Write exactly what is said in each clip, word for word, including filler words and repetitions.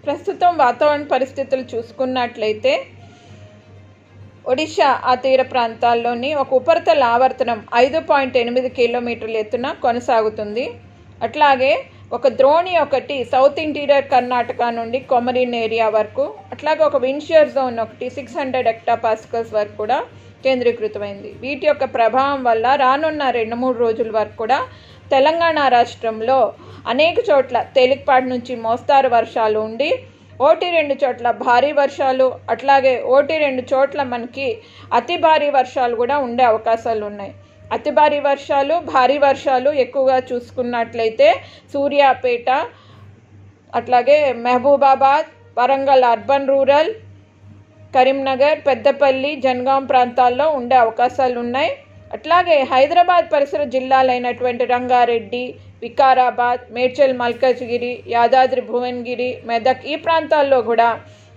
ప్రస్తుతం వాతావరణ పరిస్థితులు చూసుకున్నట్లయితే ఒడిశా ఆ తీర ప్రాంతాల్లోని ఒక ఉపరితల ఆవర్తనం ఐదు పాయింట్ ఎనిమిది కిలోమీటర్ల ఎత్తున కొనసాగుతుంది. అట్లాగే ఒక ద్రోణి ఒకటి సౌత్ ఇంటీరియర్ కర్ణాటక నుండి కొమరిన్ ఏరియా వరకు, అట్లాగే ఒక విండ్షియర్ జోన్ ఒకటి సిక్స్ హండ్రెడ్ హెక్టాపాస్కల్స్ వరకు కూడా కేంద్రీకృతమైంది. వీటి యొక్క ప్రభావం వల్ల రానున్న రెండు మూడు రోజుల వరకు కూడా తెలంగాణ రాష్ట్రంలో అనేక చోట్ల తేలికపాటి నుంచి మోస్తారు వర్షాలు ఉండి ఓటి రెండు చోట్ల భారీ వర్షాలు, అట్లాగే ఓటి రెండు చోట్ల మనకి అతి భారీ వర్షాలు కూడా ఉండే అవకాశాలు ఉన్నాయి. అతి భారీ వర్షాలు, భారీ వర్షాలు ఎక్కువగా చూసుకున్నట్లయితే సూర్యాపేట, అట్లాగే మహబూబాబాద్, వరంగల్ అర్బన్ రూరల్, కరీంనగర్, పెద్దపల్లి, జనగాం ప్రాంతాల్లో ఉండే అవకాశాలు ఉన్నాయి. అట్లాగే హైదరాబాద్ పరిసర జిల్లాలైనటువంటి రంగారెడ్డి, వికారాబాద్, మేడ్చల్ మల్కాజ్గిరి, యాదాద్రి భువనగిరి, మెదక్ ఈ ప్రాంతాల్లో కూడా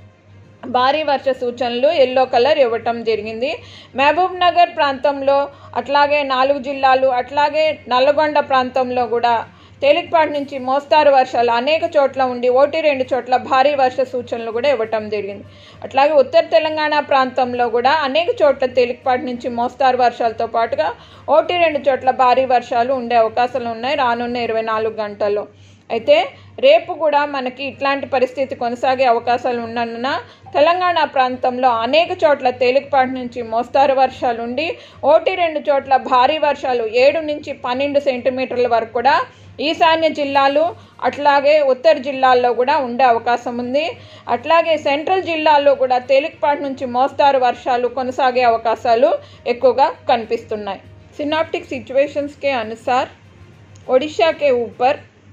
భారీ వర్ష సూచనలు ఎల్లో కలర్ ఇవ్వటం జరిగింది. మహబూబ్ నగర్ ప్రాంతంలో, అట్లాగే నాలుగు జిల్లాలు, అట్లాగే నల్గొండ ప్రాంతంలో కూడా తేలికపాటి నుంచి మోస్తారు వర్షాలు అనేక చోట్ల ఉండి ఓటి రెండు చోట్ల భారీ వర్ష సూచనలు కూడా ఇవ్వటం జరిగింది. అట్లాగే ఉత్తర తెలంగాణ ప్రాంతంలో కూడా అనేక చోట్ల తేలికపాటి నుంచి మోస్తారు వర్షాలతో పాటుగా ఓటి రెండు చోట్ల భారీ వర్షాలు ఉండే అవకాశాలు ఉన్నాయి రానున్న ఇరవై నాలుగు గంటల్లో. అయితే రేపు కూడా మనకి ఇట్లాంటి పరిస్థితి కొనసాగే అవకాశాలు ఉన్నందున తెలంగాణ ప్రాంతంలో అనేక చోట్ల తేలికపాటి నుంచి మోస్తారు వర్షాలు ఉండి ఓటి రెండు చోట్ల భారీ వర్షాలు ఏడు నుంచి పన్నెండు సెంటీమీటర్ల వరకు కూడా ఈశాన్య జిల్లాలు, అట్లాగే ఉత్తర జిల్లాల్లో కూడా ఉండే అవకాశం ఉంది. అట్లాగే సెంట్రల్ జిల్లాల్లో కూడా తేలికపాటి నుంచి మోస్తారు వర్షాలు కొనసాగే అవకాశాలు ఎక్కువగా కనిపిస్తున్నాయి. सिनेप्टिक सिचुएशंस के अनुसार ओडिशा के ऊपर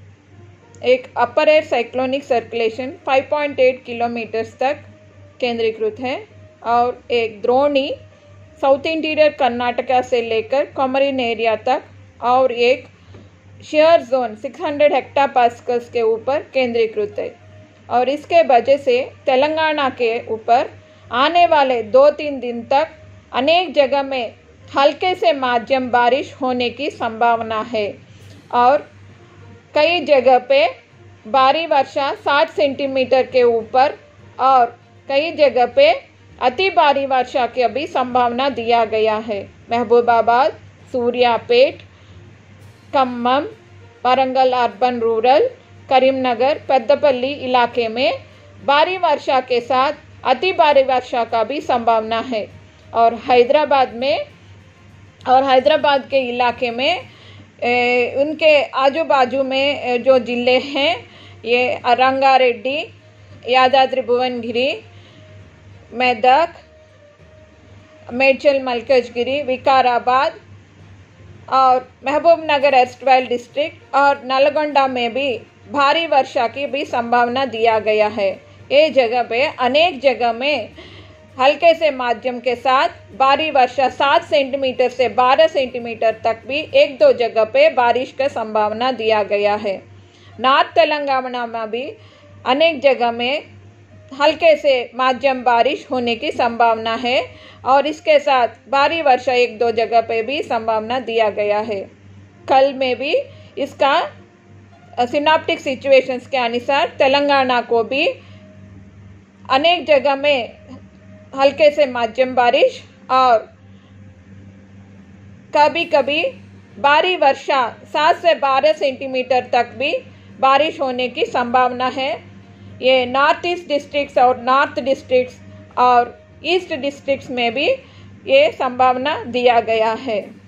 एक अपर एयर साइक्लोनिक सर्कुलेशन पाँच पॉइंट आठ किलोमीटर्स तक केंद्रीकृत है और एक द्रोणी साउथ इंटीरियर कर्नाटका से लेकर कोमरिन एरिया तक और एक शेयर जोन छह सौ हेक्टापास्कल्स के ऊपर केंद्रीकृत है और इसके वजह से तेलंगाना के ऊपर आने वाले दो तीन दिन तक अनेक जगह में हल्के से मध्यम बारिश होने की संभावना है और कई जगह पे भारी वर्षा साठ सेंटीमीटर के ऊपर और कई जगह पे अति भारी वर्षा की अभी संभावना दिया गया है। महबूबाबाद, सूर्यापेट, खम्मम, वरंगल अर्बन रूरल, करीमनगर, पेद्दपल्ली इलाके में भारी वर्षा के साथ अति भारी वर्षा का भी संभावना है और हैदराबाद में और हैदराबाद के इलाके में ए, उनके आजू बाजू में जो ज़िले हैं ये रंगारेड्डी, यादाद्रि भुवनगिरी, मेदक, मेडचल मलकजगिरी, विकाराबाद और महबूब नगर एस्टवाइल डिस्ट्रिक्ट और नलगोंडा में भी भारी वर्षा की भी संभावना दिया गया है। ये जगह पे अनेक जगह में हल्के से माध्यम के साथ भारी वर्षा सात सेंटीमीटर से बारह सेंटीमीटर तक भी एक दो जगह पे बारिश का संभावना दिया गया है। नॉर्थ तेलंगाना में भी अनेक जगह में हल्के से माध्यम बारिश होने की संभावना है और इसके साथ भारी वर्षा एक दो जगह पे भी संभावना दिया गया है। कल में भी इसका सिनेप्टिक सिचुएशंस के अनुसार तेलंगाना को भी अनेक जगह में हल्के से मध्यम बारिश और कभी कभी भारी वर्षा सात से बारह सेंटीमीटर तक भी बारिश होने की संभावना है। ये नॉर्थ ईस्ट डिस्ट्रिक्ट्स और नॉर्थ डिस्ट्रिक्ट्स और ईस्ट डिस्ट्रिक्ट्स में भी ये संभावना दिया गया है।